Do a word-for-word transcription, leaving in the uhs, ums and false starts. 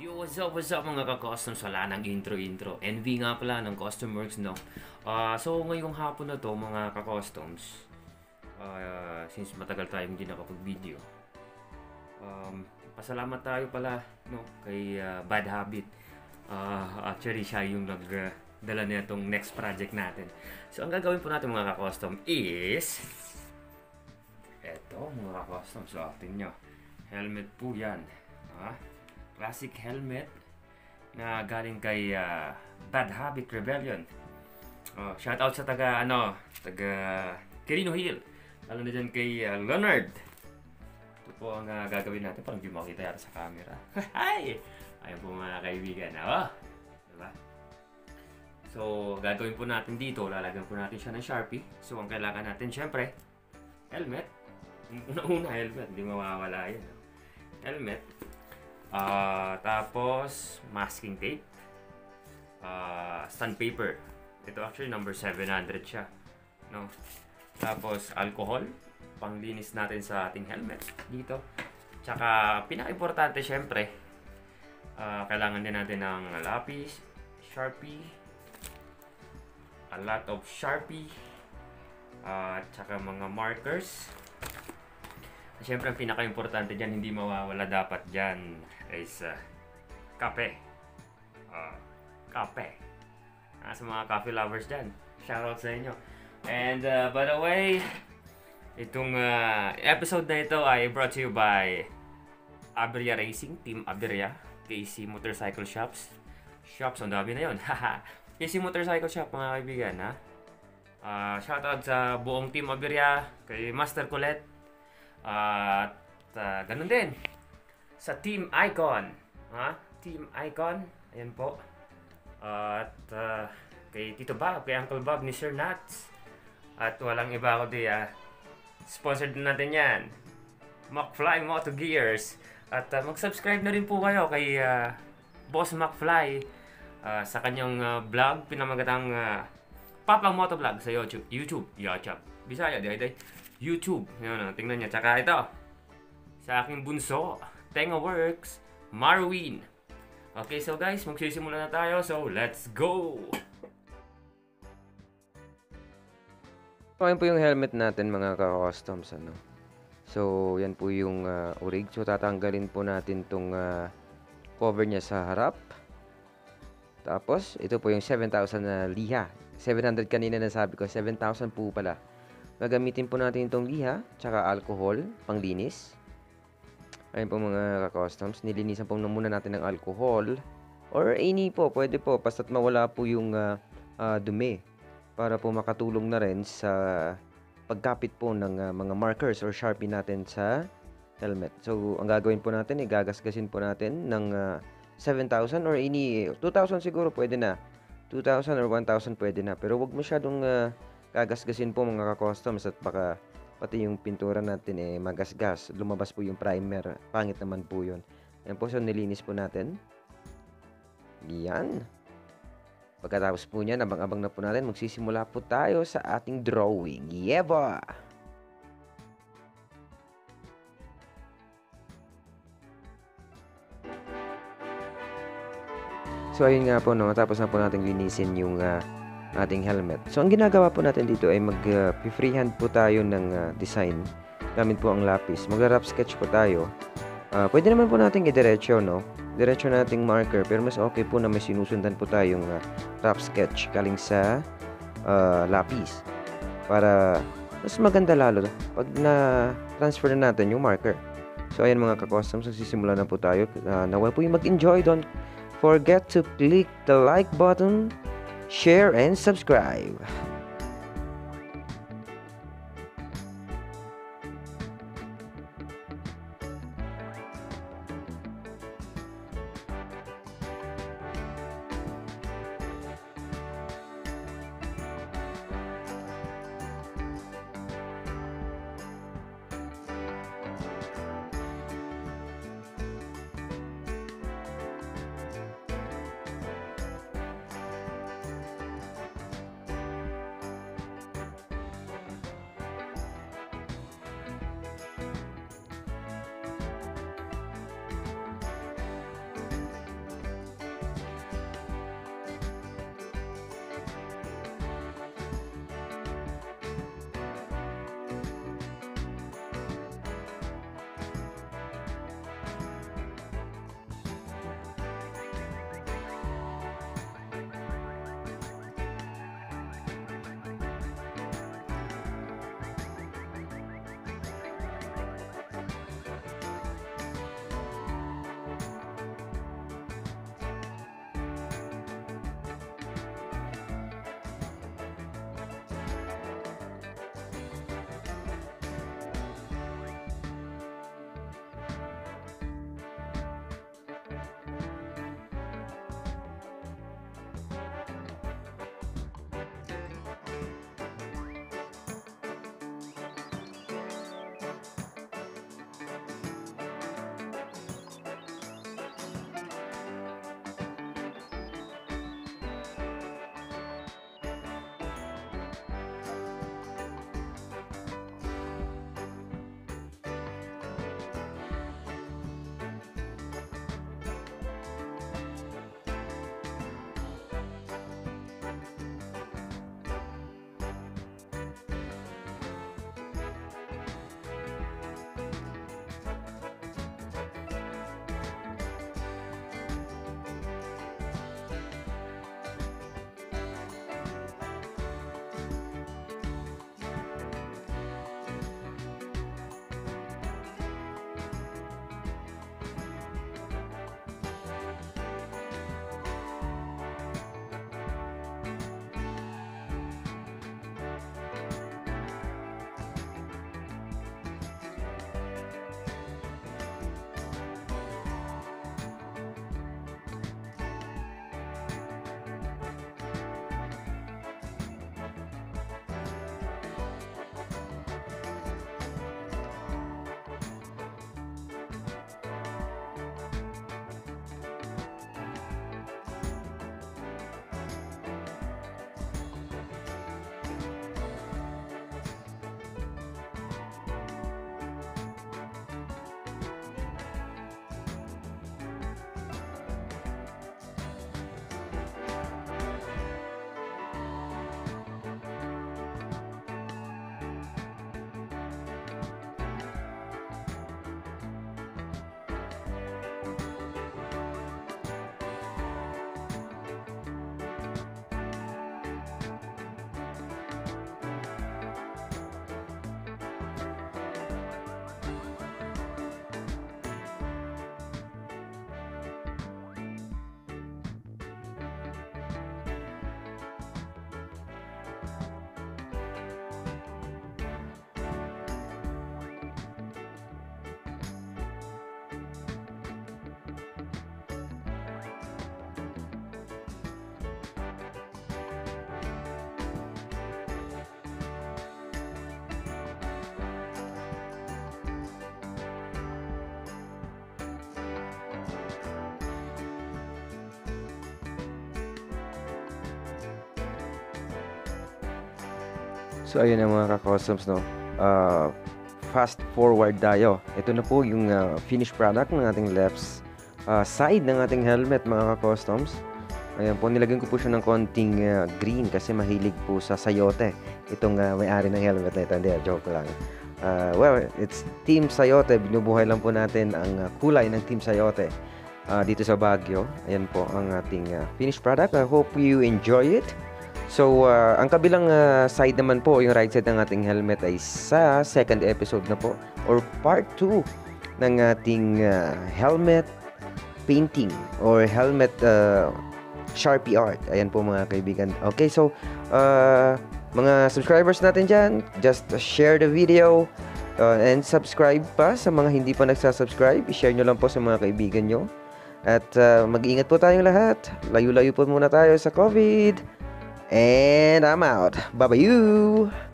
Yo, what's up, what's up mga ka-customs? Wala ng intro-intro. N V nga pala ng Customworks, no? Ah, so, ngayong hapon na to mga ka-customs, ah, since matagal tayong hindi nakapag-video, um, pasalamat tayo pala, no? Kay ah, Bad Habit. Ah, actually, siya yung nagdala na itong next project natin. So, ang gagawin po natin mga ka-custom is eto mga ka-custom. So, atin nyo. Helmet po yan. Ah, classic helmet na galing kay uh, Bad Habit Rebellion. Oh, shout out sa taga ano, taga Quirino Hill. Lalo na dyan kay uh, Leonard. Ito po ang uh, gagawin natin. Parang di makita yata sa camera. Hi! Ayan po mga kaibigan. Oh, diba? So, gagawin po natin dito. Lalagyan po natin siya ng Sharpie. So, ang kailangan natin syempre, helmet. Una-una helmet. Hindi mawawala yan. Helmet. Uh, tapos masking tape, uh, sandpaper. Ito actually number seven hundred siya, no? Tapos alcohol, panglinis natin sa ating helmet dito. Tsaka pinaka-importante syempre, uh, kailangan din natin ng lapis, Sharpie, a lot of Sharpie, uh, tsaka mga markers. Siyempre, ang pinaka-importante dyan, hindi mawawala dapat dyan is uh, kape. Uh, kape. Uh, sa mga coffee lovers dyan, shoutout sa inyo. And uh, by the way, itong uh, episode na ito ay brought to you by Aberia Racing, Team Aberia, K C Motorcycle Shops. Shops, ang dami na yun. K C Motorcycle Shop, mga kaibigan. Ha? Uh, shoutout sa buong Team Aberia, kay Master Colette. At uh, ganun din sa Team Icon, ha? Team Icon, ayan po. At uh, kay Tito Bob, kay Uncle Bob ni Sir Nats. At walang iba ako di, uh, sponsored din natin yan, McFly Moto Gears. At uh, mag-subscribe na rin po kayo kay uh, Boss McFly uh, sa kanyang uh, vlog, pinamagatang uh, Papang Moto Vlog sa YouTube. YouTube, YouTube. Bisaya, di ay YouTube. Yan, tingnan niya. Tsaka ito, sa aking bunso, Tenga Works, Marwin. Okay, so guys, magsisimula na tayo. So, let's go! Okay po yung helmet natin mga ka-customs. Ano? So, yan po yung uh, urig. So, tatanggalin po natin tong uh, cover niya sa harap. Tapos, ito po yung seven thousand na uh, liha. seven hundred kanina na sabi ko. seven thousand po pala. Gagamitin po natin itong liha, tsaka alcohol, panglinis. Ayun po mga ka-customs, nilinisan po muna natin ng alcohol. Or any po, pwede po, basta't mawala po yung uh, uh, dumi. Para po makatulong na rin sa pagkapit po ng uh, mga markers or Sharpie natin sa helmet. So, ang gagawin po natin, igagasgasin po natin ng uh, seven thousand or any, two thousand siguro pwede na. two thousand or one thousand pwede na. Pero wag masyadong uh, gagasgasin po mga ka-customs at baka pati yung pintura natin eh magasgas. Lumabas po yung primer. Pangit naman po yun. Ayan po, so nilinis po natin. Yan. Pagkatapos po niyan, abang-abang na po natin, magsisimula po tayo sa ating drawing. Yeba! So ayun nga po, no, tapos na po natin linisin yung uh, ating helmet. So, ang ginagawa po natin dito ay mag-freehand uh, po tayo ng uh, design. Gamit po ang lapis. Mag-rough sketch po tayo. Uh, pwede naman po natin i-diretso, no? Diretso nating marker. Pero mas okay po na may sinusundan po tayong uh, rough sketch galing sa uh, lapis. Para mas maganda lalo pag na-transfer na natin yung marker. So, ayan mga ka-customs. Nagsisimula na po tayo. Uh, naway po yung mag-enjoy. Don't forget to click the like button, share and subscribe. So ayun na mga ka-customs, no. Uh, fast forward tayo. Ito na po yung uh, finished product ng ating left uh, side ng ating helmet mga ka-customs. Ayan po, nilagyan ko po siya ng konting uh, green kasi mahilig po sa sayote. Itong uh, may-ari ng helmet na ito. Hindi, joke lang. Uh, well, it's Team Sayote. Binubuhay lang po natin ang uh, kulay ng Team Sayote uh, dito sa Baguio. Ayan po ang ating uh, finished product. I hope you enjoy it. So, uh, ang kabilang uh, side naman po, yung right side ng ating helmet ay sa second episode na po or part two ng ating uh, helmet painting or helmet uh, Sharpie art. Ayan po mga kaibigan. Okay, so uh, mga subscribers natin dyan, just share the video uh, and subscribe pa sa mga hindi pa nagsasubscribe. I-share nyo lang po sa mga kaibigan nyo. At uh, mag-iingat po tayong lahat. Layo-layo po muna tayo sa COVID. And I'm out. Bye-bye you!